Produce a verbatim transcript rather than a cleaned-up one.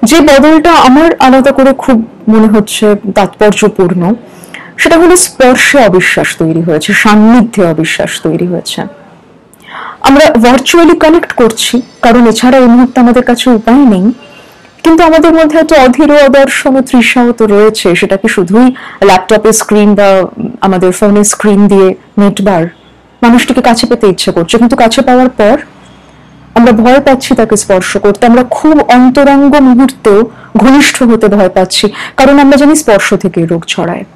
যে বদলটা আমার আলাদা করে খুব মনে হচ্ছে তাৎপর্যপূর্ণ, সেটা হলো স্পর্শে অবিশ্বাস তৈরি হয়েছে, সান্নিধ্যে অবিশ্বাস তৈরি হয়েছে। আমরা ভার্চুয়ালি কানেক্ট করছি কারণ এছাড়া এই মুহূর্তে আমাদের কাছে উপায় নেই, কিন্তু আমাদের মধ্যে একটা অধীর অদর্শন তৃষ্ণাও তো রয়েছে। সেটা কি শুধুই ল্যাপটপের স্ক্রিন বা আমাদের ফোনের স্ক্রিন দিয়ে মিটবার? মানুষটিকে কাছে পেতে ইচ্ছে করছে, কিন্তু কাছে পাওয়ার পর আমরা ভয় পাচ্ছি তাকে স্পর্শ করতে। আমরা খুব অন্তরঙ্গ মুহূর্তেও ঘনিষ্ঠ হতে ভয় পাচ্ছি, কারণ আমরা জানি স্পর্শ থেকে রোগ ছড়ায়।